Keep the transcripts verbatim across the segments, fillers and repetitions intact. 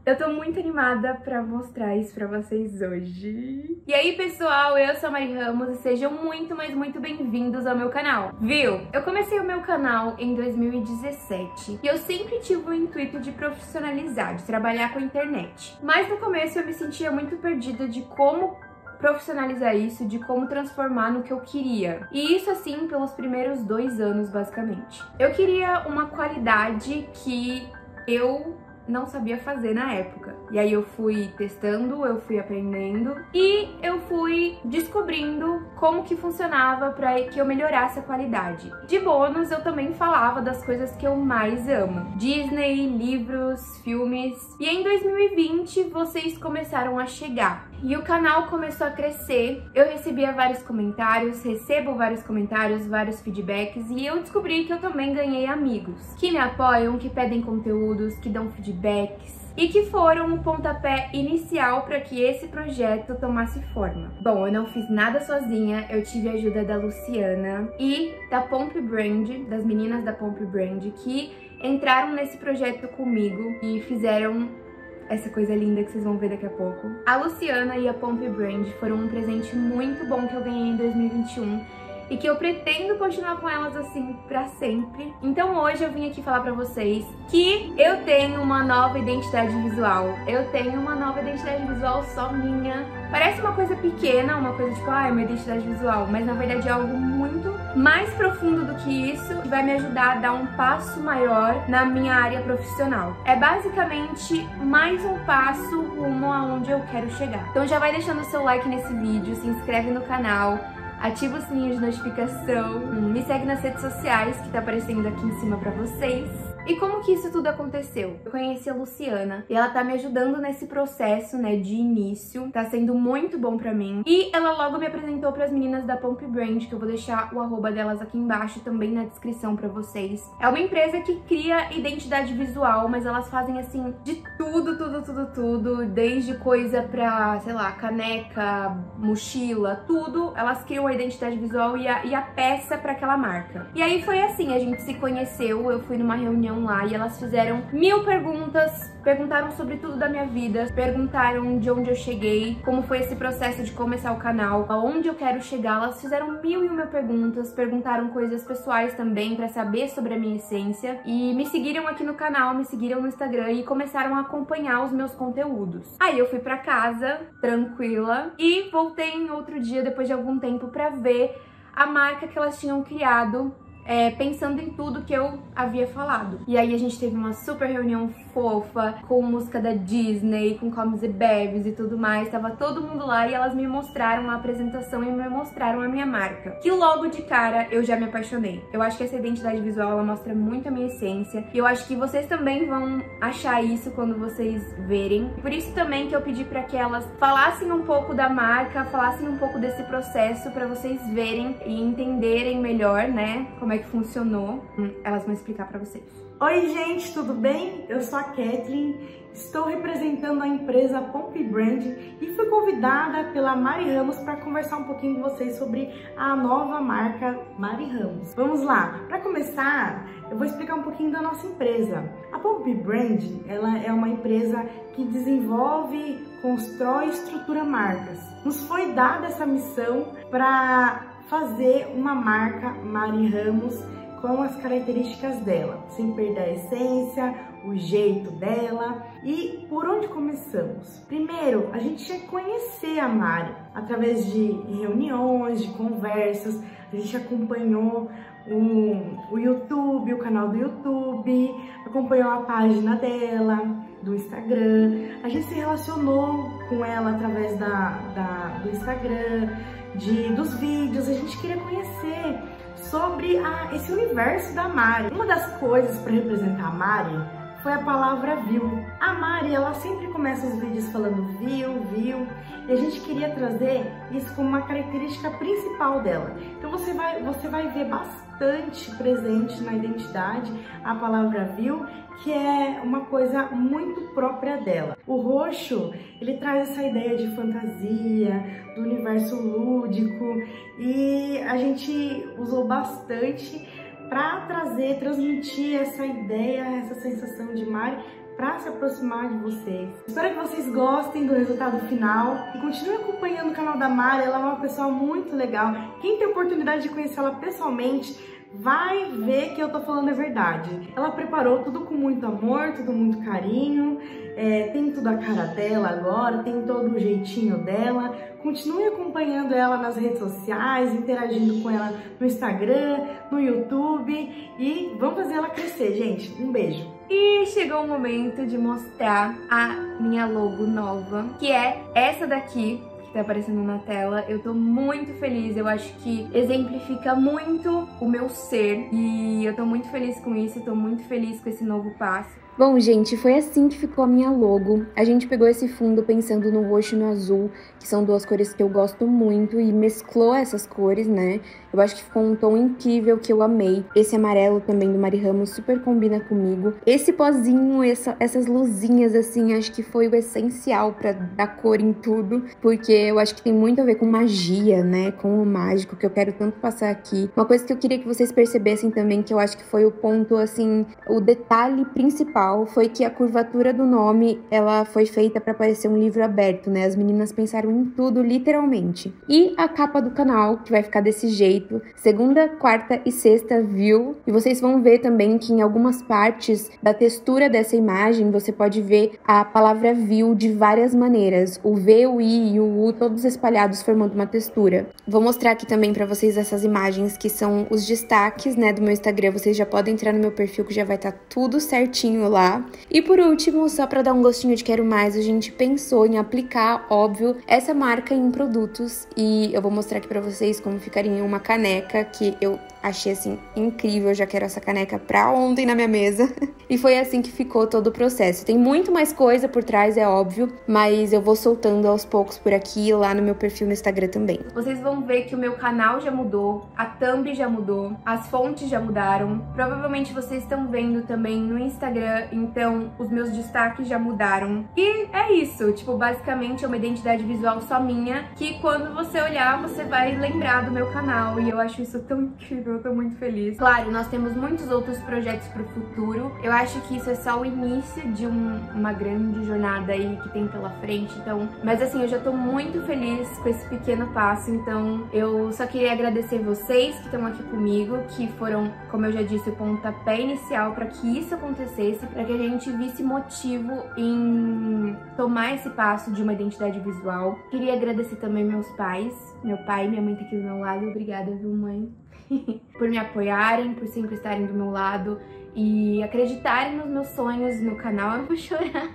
Eu tô muito animada pra mostrar isso pra vocês hoje. E aí, pessoal, eu sou a Mari Ramos e sejam muito, mas muito bem-vindos ao meu canal. Viu? Eu comecei o meu canal em dois mil e dezessete e eu sempre tive o intuito de profissionalizar, de trabalhar com a internet. Mas no começo eu me sentia muito perdida de como profissionalizar isso, de como transformar no que eu queria. E isso assim pelos primeiros dois anos, basicamente. Eu queria uma qualidade que eu não sabia fazer na época. E aí eu fui testando, eu fui aprendendo e eu fui descobrindo como que funcionava para que eu melhorasse a qualidade. De bônus, eu também falava das coisas que eu mais amo. Disney, livros, filmes. E em dois mil e vinte, vocês começaram a chegar. E o canal começou a crescer, eu recebia vários comentários, recebo vários comentários, vários feedbacks e eu descobri que eu também ganhei amigos que me apoiam, que pedem conteúdos, que dão feedbacks e que foram o pontapé inicial para que esse projeto tomasse forma. Bom, eu não fiz nada sozinha, eu tive a ajuda da Luciana e da Pomp Brand, das meninas da Pomp Brand, que entraram nesse projeto comigo e fizeram essa coisa linda que vocês vão ver daqui a pouco. A Luciana e a Pomp Brand foram um presente muito bom que eu ganhei em dois mil e vinte e um e que eu pretendo continuar com elas assim pra sempre. Então hoje eu vim aqui falar pra vocês que eu tenho uma nova identidade visual. Eu tenho uma nova identidade visual só minha. Parece uma coisa pequena, uma coisa tipo, ah, é uma identidade visual, mas na verdade é algo muito mais profundo do que isso, que vai me ajudar a dar um passo maior na minha área profissional. É basicamente mais um passo rumo aonde eu quero chegar. Então já vai deixando o seu like nesse vídeo, se inscreve no canal, ativa o sininho de notificação, me segue nas redes sociais que tá aparecendo aqui em cima pra vocês. E como que isso tudo aconteceu? Eu conheci a Luciana e ela tá me ajudando nesse processo, né, de início. Tá sendo muito bom pra mim. E ela logo me apresentou pras meninas da Pomp Brand, que eu vou deixar o arroba delas aqui embaixo também na descrição pra vocês. É uma empresa que cria identidade visual, mas elas fazem, assim, de tudo, tudo, tudo, tudo. Desde coisa pra, sei lá, caneca, mochila, tudo. Elas criam a identidade visual e a, e a peça pra aquela marca. E aí foi assim, a gente se conheceu, eu fui numa reunião lá e elas fizeram mil perguntas, perguntaram sobre tudo da minha vida, perguntaram de onde eu cheguei, como foi esse processo de começar o canal, aonde eu quero chegar. Elas fizeram mil e uma perguntas, perguntaram coisas pessoais também pra saber sobre a minha essência e me seguiram aqui no canal, me seguiram no Instagram e começaram a acompanhar os meus conteúdos. Aí eu fui pra casa, tranquila, e voltei em outro dia, depois de algum tempo, pra ver a marca que elas tinham criado, É, pensando em tudo que eu havia falado. E aí a gente teve uma super reunião fofa, com música da Disney, com comes e bebes e tudo mais. Tava todo mundo lá e elas me mostraram a apresentação e me mostraram a minha marca. Que logo de cara eu já me apaixonei. Eu acho que essa identidade visual, ela mostra muito a minha essência. E eu acho que vocês também vão achar isso quando vocês verem. Por isso também que eu pedi pra que elas falassem um pouco da marca, falassem um pouco desse processo pra vocês verem e entenderem melhor, né, como é que funcionou. Hum, elas vão explicar pra vocês. Oi gente, tudo bem? Eu sou a Kathleen, estou representando a empresa Pomp Brand e fui convidada pela Mari Ramos para conversar um pouquinho com vocês sobre a nova marca Mari Ramos. Vamos lá! Para começar, eu vou explicar um pouquinho da nossa empresa. A Pomp Brand, ela é uma empresa que desenvolve, constrói e estrutura marcas. Nos foi dada essa missão para fazer uma marca Mari Ramos com as características dela, sem perder a essência, o jeito dela. E por onde começamos? Primeiro, a gente ia conhecer a Mari através de reuniões, de conversas. A gente acompanhou o, o YouTube, o canal do YouTube, acompanhou a página dela, do Instagram. A gente se relacionou com ela através da, da, do Instagram, de, dos vídeos. A gente queria conhecer sobre a, esse universo da Mari. Uma das coisas para representar a Mari foi a palavra view. A Mari, ela sempre começa os vídeos falando view, view, e a gente queria trazer isso como uma característica principal dela. Então você vai, você vai ver bastante presente na identidade a palavra view, que é uma coisa muito própria dela. O roxo, ele traz essa ideia de fantasia, do universo lúdico, e a gente usou bastante para trazer, transmitir essa ideia, essa sensação de Mari para se aproximar de vocês. Espero que vocês gostem do resultado final e continuem acompanhando o canal da Mari. Ela é uma pessoa muito legal. Quem tem oportunidade de conhecer ela pessoalmente vai ver que eu tô falando a verdade. Ela preparou tudo com muito amor, tudo muito carinho, é, tem tudo a cara dela agora, tem todo o jeitinho dela. Continue acompanhando ela nas redes sociais, interagindo com ela no Instagram, no YouTube e vamos fazer ela crescer, gente. Um beijo! E chegou o momento de mostrar a minha logo nova, que é essa daqui, que tá aparecendo na tela. Eu tô muito feliz, eu acho que exemplifica muito o meu ser e eu tô muito feliz com isso, eu tô muito feliz com esse novo passo. Bom, gente, foi assim que ficou a minha logo. A gente pegou esse fundo pensando no roxo e no azul, que são duas cores que eu gosto muito, e mesclou essas cores, né? Eu acho que ficou um tom incrível que eu amei. Esse amarelo também do Mari Ramos super combina comigo. Esse pozinho, essa, essas luzinhas, assim, acho que foi o essencial pra dar cor em tudo, porque eu acho que tem muito a ver com magia, né? Com o mágico, que eu quero tanto passar aqui. Uma coisa que eu queria que vocês percebessem também, que eu acho que foi o ponto, assim, o detalhe principal, foi que a curvatura do nome, ela foi feita para parecer um livro aberto, né? As meninas pensaram em tudo, literalmente. E a capa do canal, que vai ficar desse jeito, segunda, quarta e sexta view. E vocês vão ver também que em algumas partes da textura dessa imagem, você pode ver a palavra view de várias maneiras. O V, o I e o U, todos espalhados formando uma textura. Vou mostrar aqui também para vocês essas imagens, que são os destaques, né, do meu Instagram. Vocês já podem entrar no meu perfil, que já vai estar tudo certinho lá. E por último, só para dar um gostinho de quero mais, a gente pensou em aplicar, óbvio, essa marca em produtos e eu vou mostrar aqui para vocês como ficaria em uma caneca que eu achei assim incrível, eu já quero essa caneca pra ontem na minha mesa. E foi assim que ficou todo o processo. Tem muito mais coisa por trás, é óbvio, mas eu vou soltando aos poucos por aqui, lá no meu perfil no Instagram também. Vocês vão ver que o meu canal já mudou, a thumb já mudou, as fontes já mudaram. Provavelmente vocês estão vendo também no Instagram, então os meus destaques já mudaram. E é isso, tipo, basicamente é uma identidade visual só minha, que quando você olhar, você vai lembrar do meu canal. E eu acho isso tão incrível, eu tô muito feliz. Claro, nós temos muitos outros projetos pro futuro. Eu acho que isso é só o início de um, uma grande jornada aí que tem pela frente, então... Mas assim, eu já tô muito feliz com esse pequeno passo, então eu só queria agradecer vocês que estão aqui comigo, que foram, como eu já disse, o pontapé inicial para que isso acontecesse, para que a gente visse motivo em tomar esse passo de uma identidade visual. Queria agradecer também meus pais, meu pai e minha mãe tá aqui do meu lado. Obrigada, viu, mãe? Por me apoiarem, por sempre estarem do meu lado e acreditarem nos meus sonhos no canal. Eu vou chorar.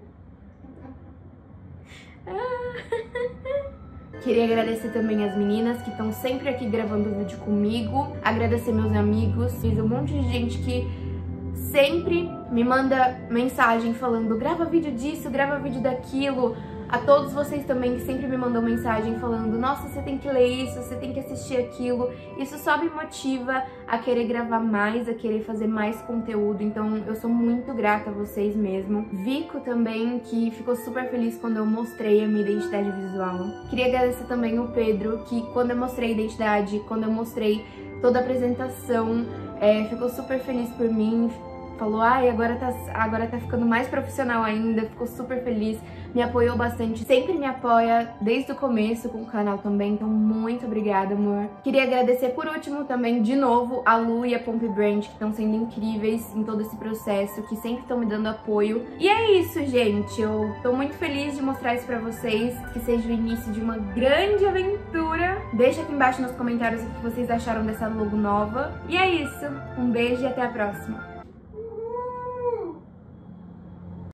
Queria agradecer também as meninas que estão sempre aqui gravando vídeo comigo, agradecer meus amigos, fiz um monte de gente que sempre me manda mensagem falando grava vídeo disso, grava vídeo daquilo. A todos vocês também que sempre me mandam mensagem falando nossa, você tem que ler isso, você tem que assistir aquilo. Isso só me motiva a querer gravar mais, a querer fazer mais conteúdo. Então eu sou muito grata a vocês mesmo. Vico também, que ficou super feliz quando eu mostrei a minha identidade visual. Queria agradecer também o Pedro, que quando eu mostrei a identidade, quando eu mostrei toda a apresentação, é, ficou super feliz por mim. Falou, ai, agora tá, agora tá ficando mais profissional ainda, ficou super feliz, me apoiou bastante, sempre me apoia desde o começo com o canal também, então muito obrigada, amor. Queria agradecer por último também, de novo, a Lu e a Pomp Brand, que estão sendo incríveis em todo esse processo, que sempre estão me dando apoio. E é isso, gente, eu tô muito feliz de mostrar isso pra vocês, que seja o início de uma grande aventura. Deixa aqui embaixo nos comentários o que vocês acharam dessa logo nova. E é isso, um beijo e até a próxima.